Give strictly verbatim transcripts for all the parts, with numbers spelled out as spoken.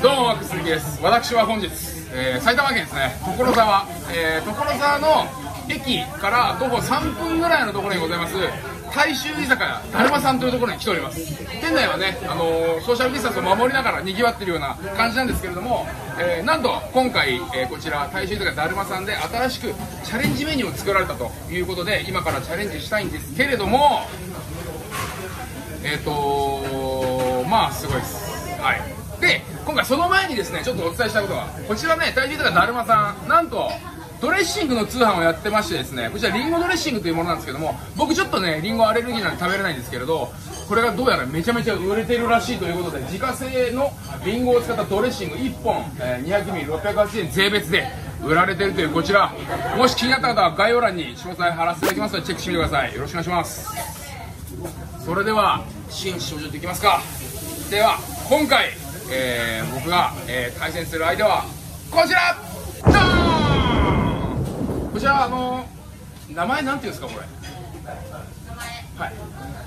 どうもマックス鈴木です。私は本日、えー、埼玉県ですね、所沢、えー、所沢の駅から徒歩さんぷんぐらいのところにございます大衆居酒屋だるまさんというところに来ております。店内はね、あのー、ソーシャルディスタンスを守りながら賑わっているような感じなんですけれども、えー、なんと今回、えー、こちら大衆居酒屋だるまさんで新しくチャレンジメニューを作られたということで、今からチャレンジしたいんですけれども、えっ、ー、とまあすごいです。はい。で、今回その前にですね、ちょっとお伝えしたいことは、こちらね、大衆居酒屋だるまさん、なんとドレッシングの通販をやってましてですね、こちらリンゴドレッシングというものなんですけども、僕ちょっとね、リンゴアレルギーなんで食べれないんですけれど、これがどうやらめちゃめちゃ売れてるらしいということで、自家製のリンゴを使ったドレッシングいっぽん、えー、にひゃくミリろっぴゃくはちじゅうえん税別で売られてるというこちら、もし気になった方は概要欄に詳細貼らせていただきますのでチェックしてみてください。よろしくお願いします。それでは真摯登場でいきますか。では今回、えー、僕が、えー、対戦する相手はこちら、ドーン。こちら、あのー、名前なんていうんですかこれ。はい、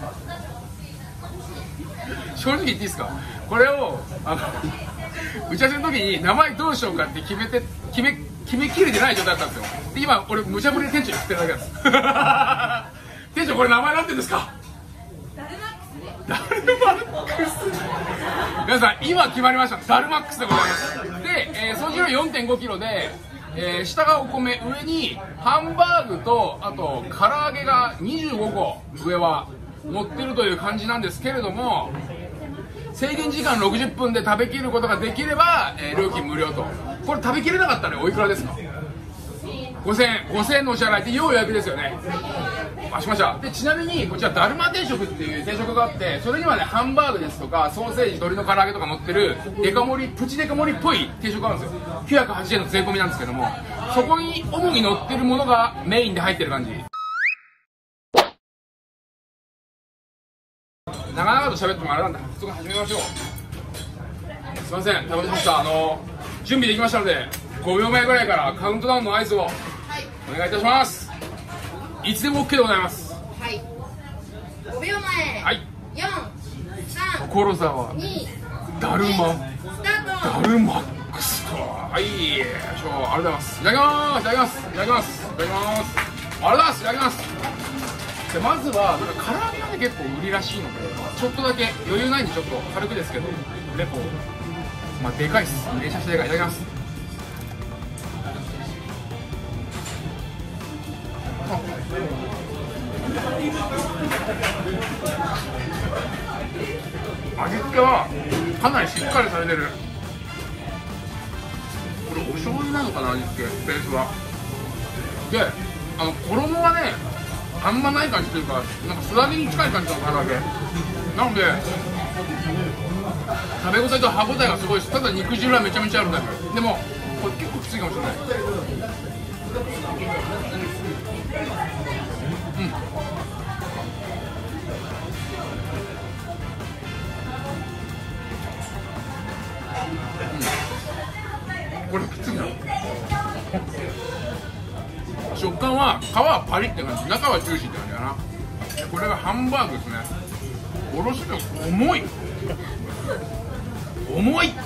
正直言っていいですか、これをあの打ち合わせの時に名前どうしようかって決めて決め決めきれてない状態だったんですよ。で今俺無茶ぶりで店長に振ってるだけなんです店長これ名前なんていうんですか。ダルマックス。皆さん今決まりました。ダルマックスでございます。で、えー、総重量 よんてんごキロで、えー、下がお米、上にハンバーグとあと唐揚げがにじゅうごこ上は乗ってるという感じなんですけれども、制限時間ろくじゅっぷんで食べきることができれば、えー、料金無料と。これ食べきれなかったらおいくらですか。ごせんえんごせんえんのお支払いで要予約ですよね。あ、しました。でちなみにこちらだるま定食っていう定食があって、それにはねハンバーグですとかソーセージ、鶏の唐揚げとか乗ってるデカ盛り、プチデカ盛りっぽい定食があるんですよ。きゅうひゃくはちじゅうえんの税込みなんですけども、そこに主に乗ってるものがメインで入ってる感じ。長々と喋ってもあれなんで早速始めましょう。すいません、食べました。あの準備できましたのでごびょうまえぐらいからカウントダウンの合図をお願いいたします。いつでも OK でございます。 はい、ごびょうまえ、 はい、 よん、さん、 所沢に、 だるまスタート。 だるマックスと、はい、よいしょ、ありがとうございます。いただきます。いただきます。いただきます。いただきます。ありがとうございます。いただきます。でまずはなんか唐揚げがね結構売りらしいので、ちょっとだけ余裕ないんでちょっと軽くですけどレポ、まあでかいっす。めちゃくちゃでかい。いただきます。味付けはかなりしっかりされてる。これお醤油なのかな、味付けベースは。で、あの衣はねあんまない感じというか、なんか素揚げに近い感じの唐揚げなので、食べ応えと歯応えがすごいです。ただ肉汁はめちゃめちゃあるんだけど、でもこれ結構きついかもしれない。うん、これきついな。食感は皮はパリって感じ、中はジューシーって感じかな。これがハンバーグですね。おろしが重い重い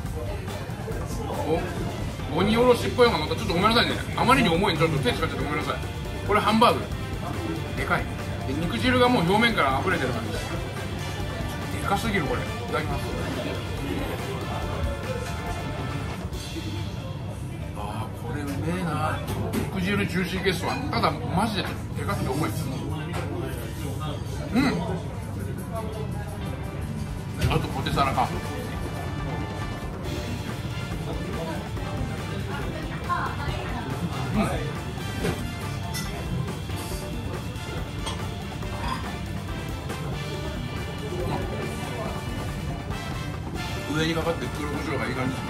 お鬼おろしっぽいのがまたちょっとごめんなさいね、あまりに重いんでちょっと手使っちゃってごめんなさい。これハンバーグでかいで、肉汁がもう表面から溢れてる感じです。でかすぎるこれ。いただきます。あーこれうめえな。肉汁ジューシーゲストはただマジででかくて重いです。うん、あとポテサラか。うん、上にかかって黒胡椒がいい感じですね。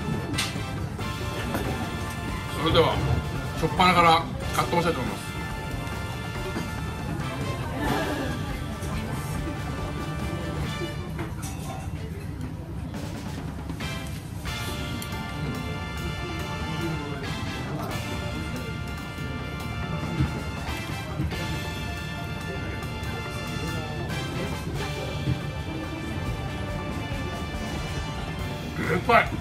それではしょっぱなからかっ飛ばしたいと思います。うん、 でかい。め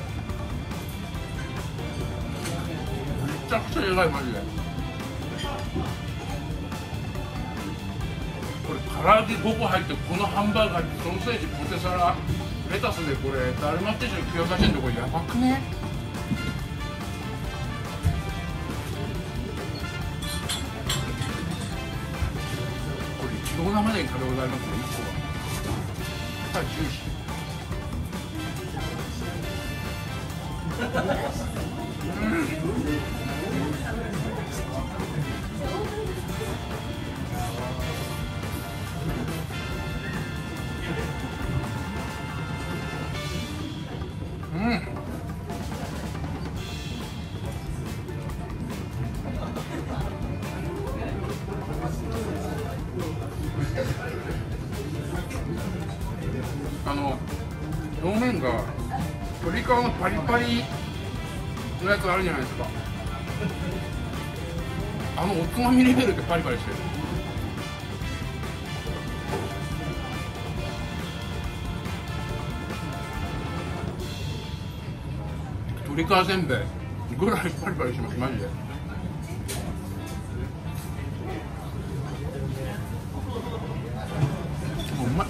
ちゃくちゃでかい、マジで。これ唐揚げごこ入って、このハンバーガーにソーセージ、ポテサラ、レタスで、これだるま定食きゅうひゃくはちえんで、これやばくね。これいちご生で食べ応えありますね、いっこは。さあジューシー。うん、あの表面が鶏皮のパリパリのやつあるじゃないですか。あのおつまみレベルでパリパリしてる。鶏皮せんべいぐらいパリパリします、マジで。うまい。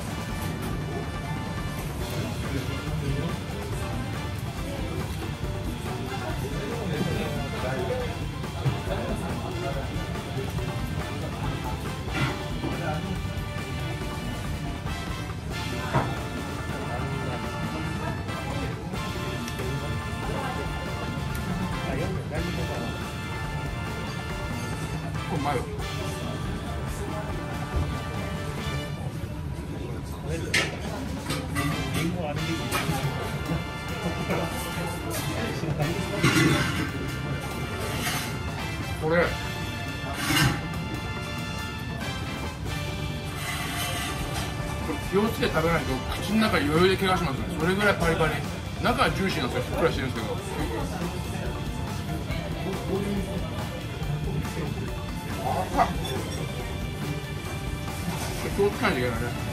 うまいよ。これ気をつけて食べないと口の中余裕で怪我しますね。それぐらいパリパリ、中はジューシーなんですよ。ふっくらしてるんですけど、あっ、気をつけないといけないね。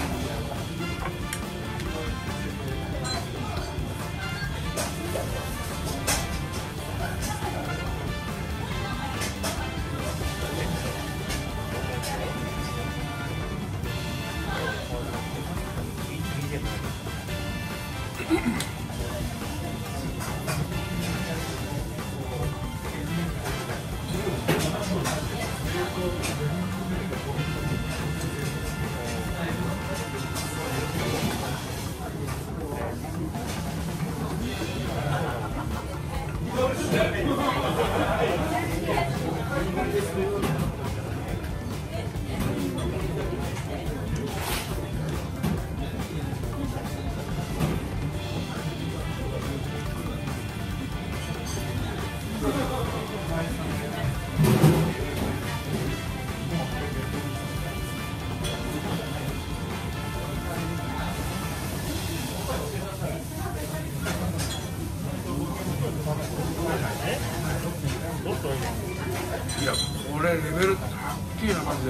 いや、これレベル高いな、マジで。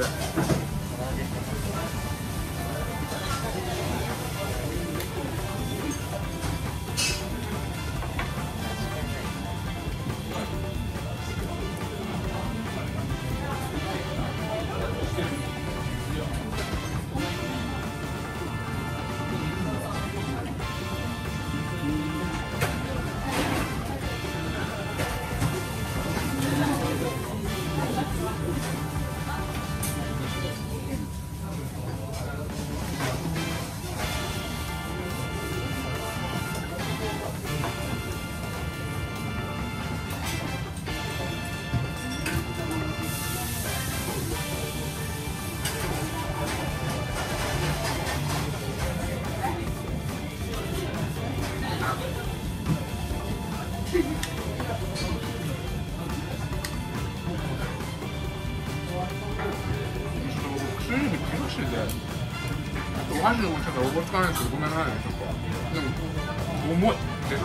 薬指怪我してて、お箸の持ち方覚えつかないんですけど、ごめんなさいね、ちょっと。でも、重い。で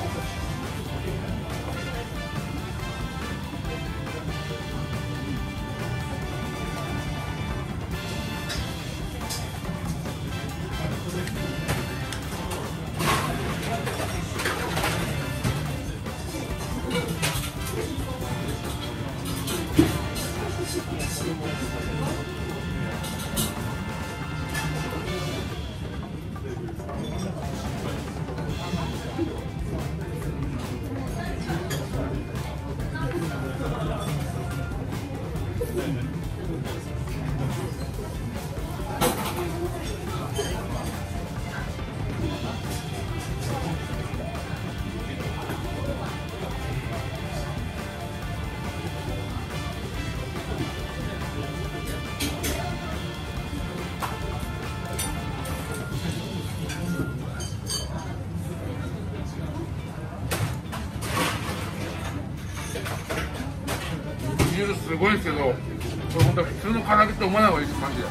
汁すごいですけど、これ本当普通の唐揚げって思わない方がいいです、マジで。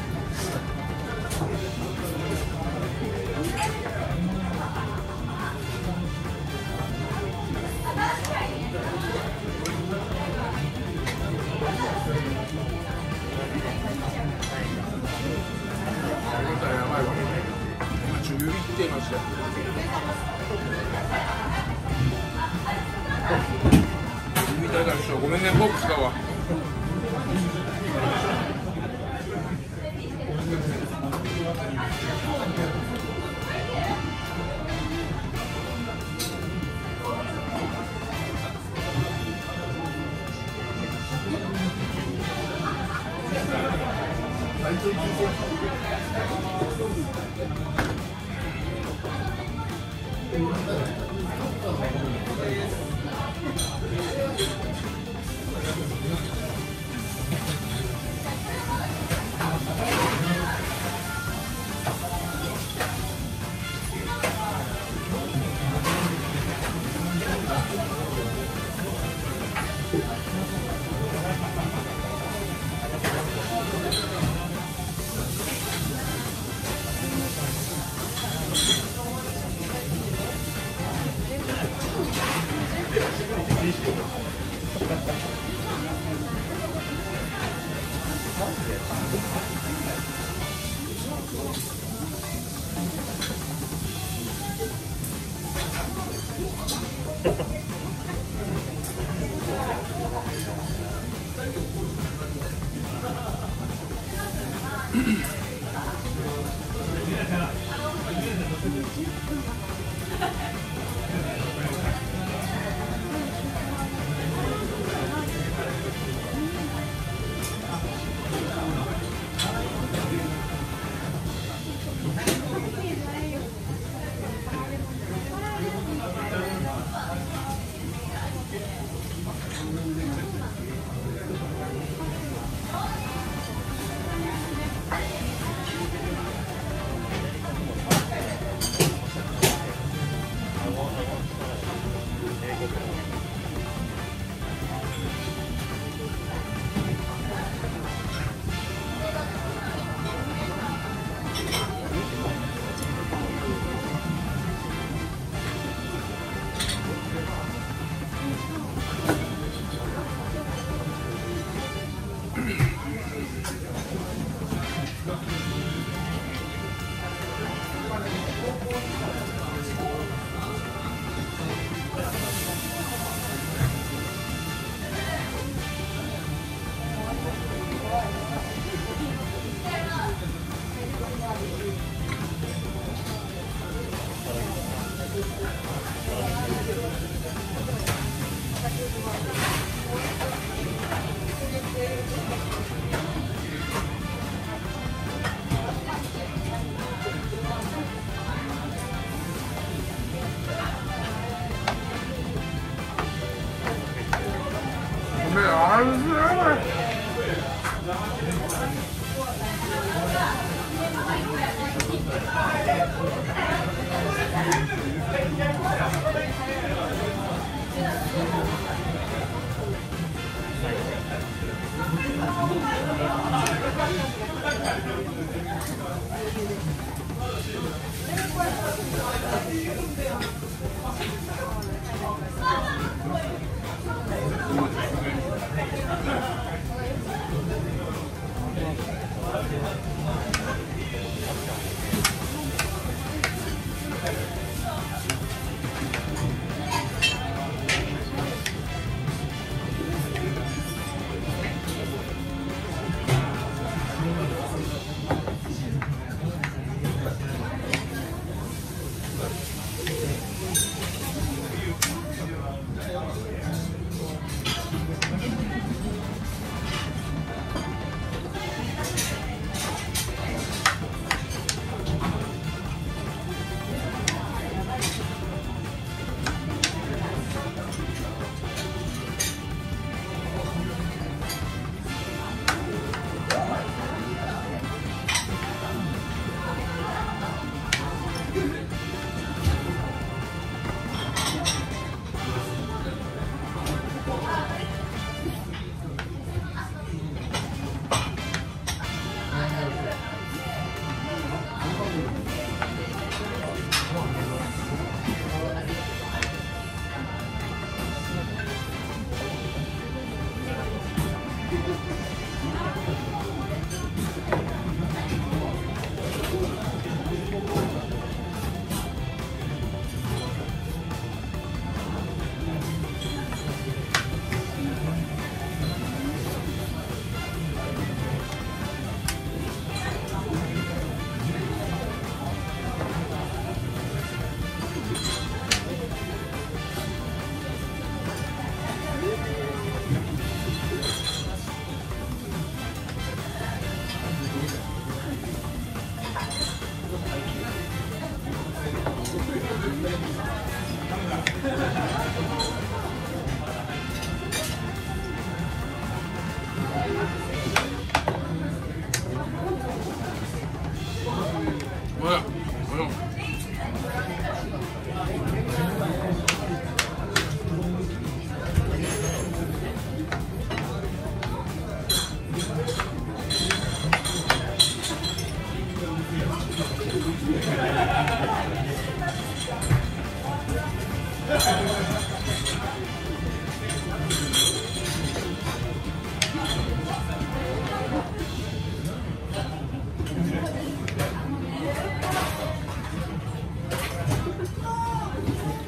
やばいわ。今中指ってました。指痛いからしょ、ごめんね、フォーク使うわ。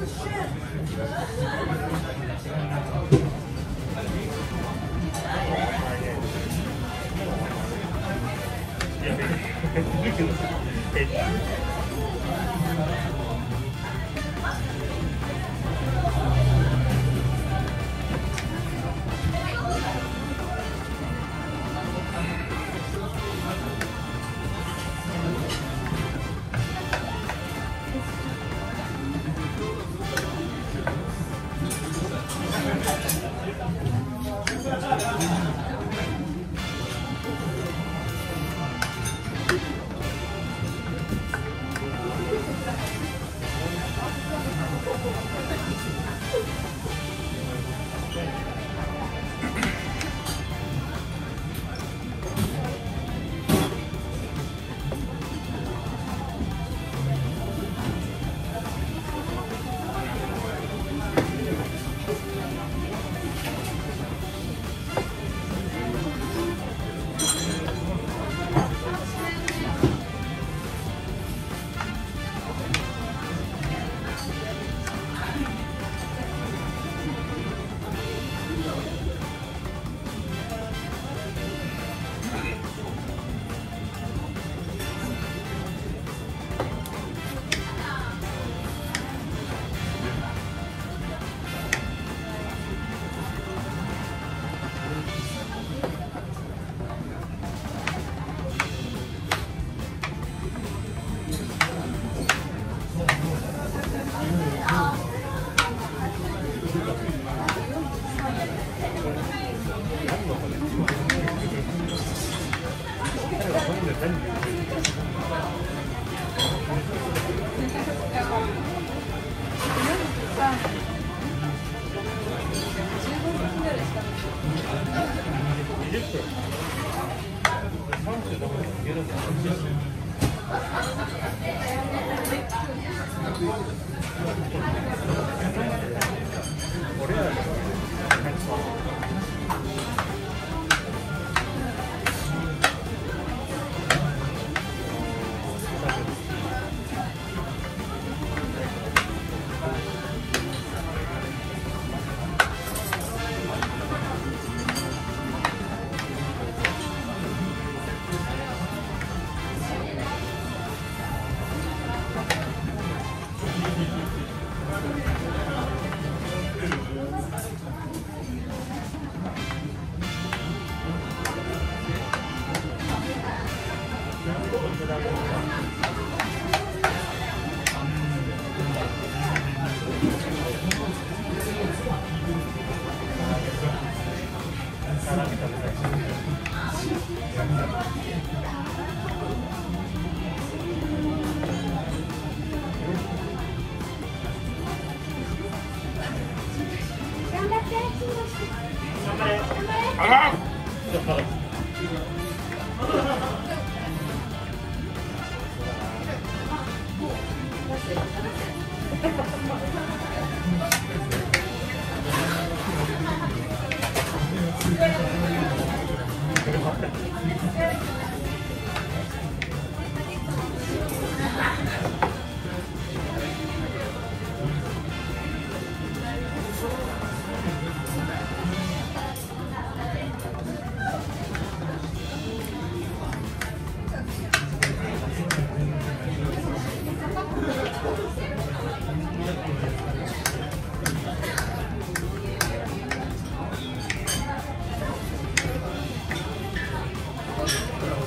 あ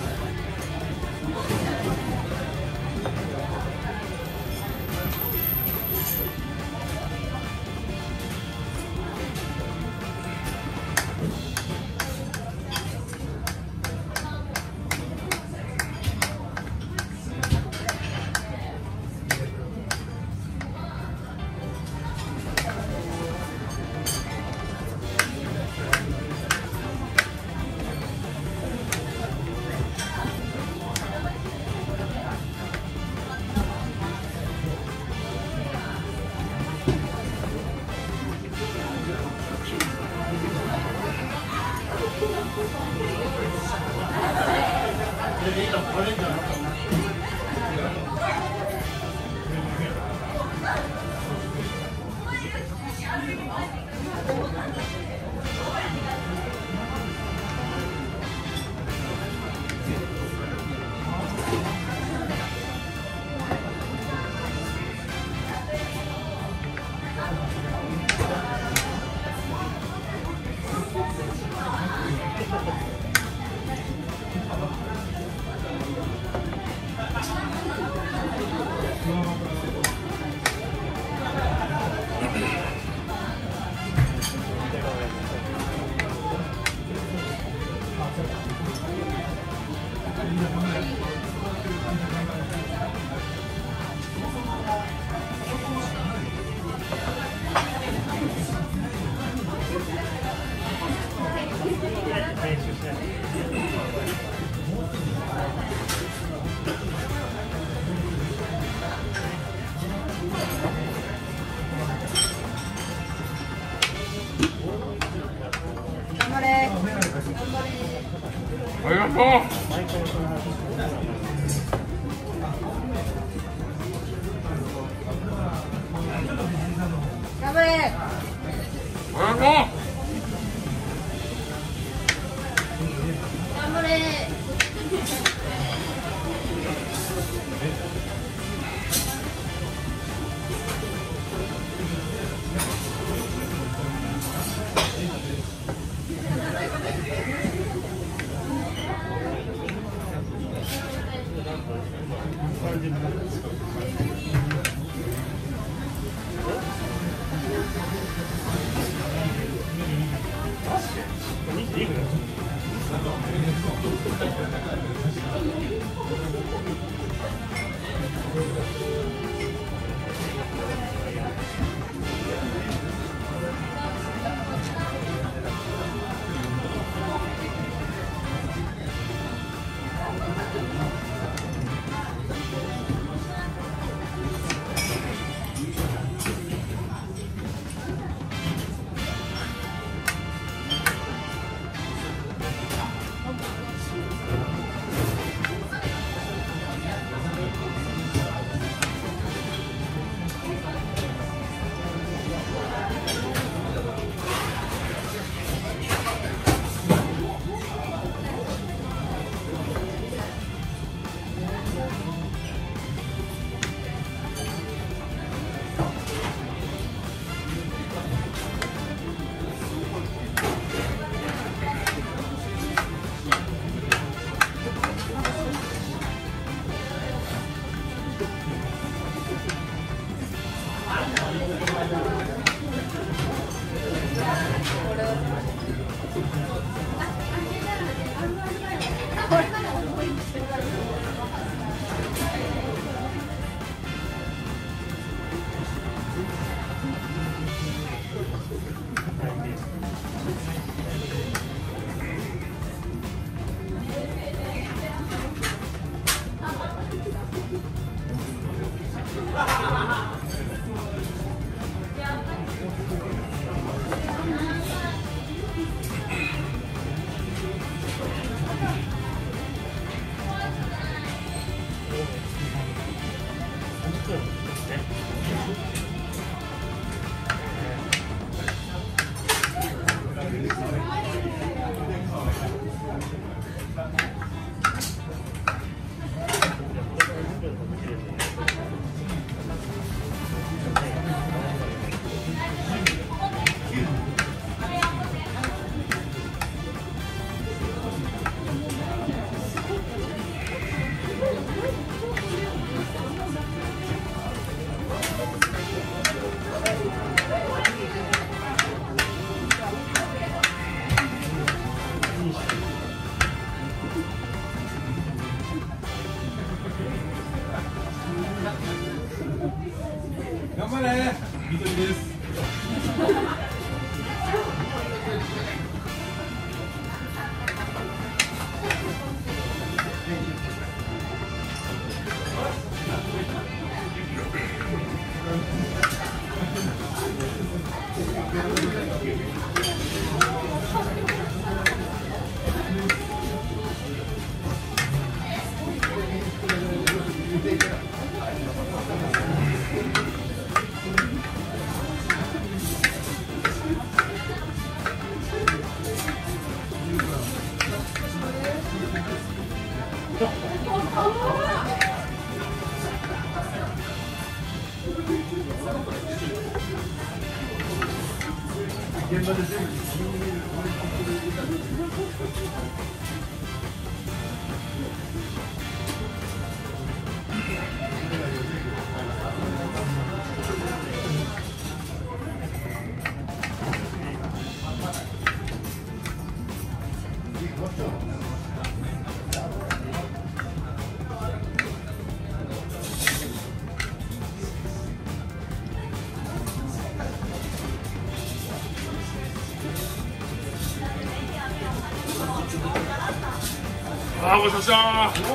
ありがとう。 頑張れ。 ありがとう。 頑張れ。 頑張れ、緑です。現場で全部ああ、ごちそうさまでした。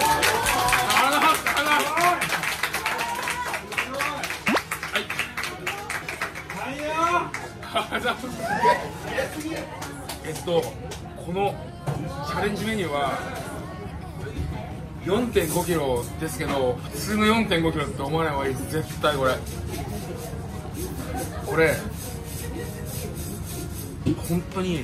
えっと、このチャレンジメニューはよんてんごキロですけど、普通の よんてんごキロって思わない方がいいです。絶対これこれ本当に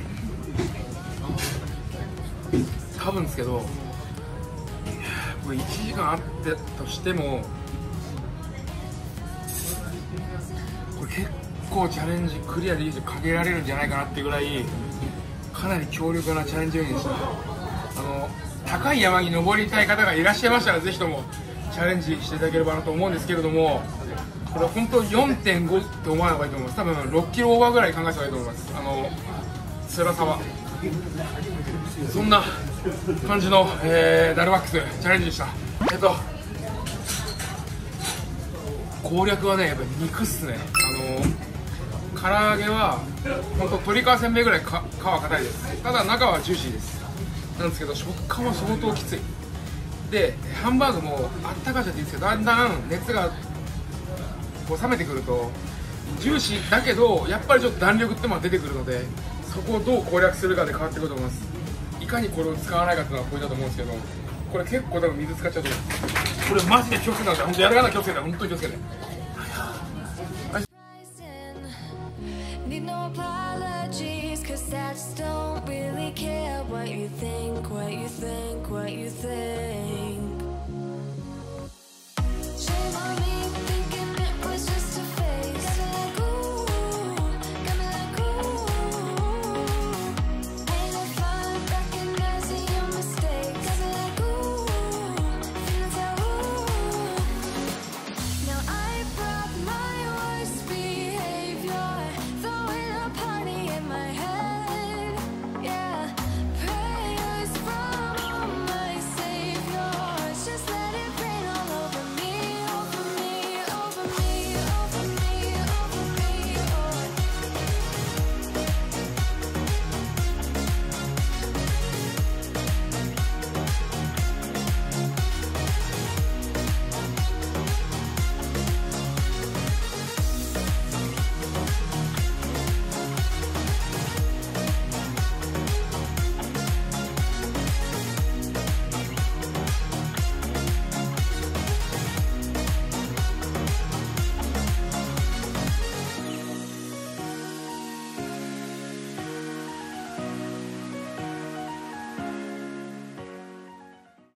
多分ですけど、これいちじかんあってとしてもこれ結構チャレンジクリアできる人かけられるんじゃないかなっていうぐらい、かなり強力なチャレンジ要因でした。あの高い山に登りたい方がいらっしゃいましたら、ぜひともチャレンジしていただければなと思うんですけれども、これは本当 よんてんご って思わない方がいいと思います。多分ろっキロオーバーぐらい考えた方がいいと思います。あの辛さはそんな感じの、えー、ダルマックスチャレンジでした。えっと攻略はね、やっぱり肉っすね。あの唐揚げは本当鶏皮せんべいぐらいか皮硬いです。ただ中はジューシーです。なんですけど食感は相当きつい。でハンバーグもあったかいじゃっていいんですけど、だんだん熱がこう冷めてくるとジューシーだけどやっぱりちょっと弾力ってものが出てくるので、そこをどう攻略するかで変わってくると思います。いかにこれを使わないかっていうのがポイントだと思うんですけど、これ結構多分水使っちゃうと思うんです。これマジで気をつけたんで、本当やる側は気をつけて、本当に気をつけて。 Need no apologies, cause I just don't really care what you think, what you think, what you think.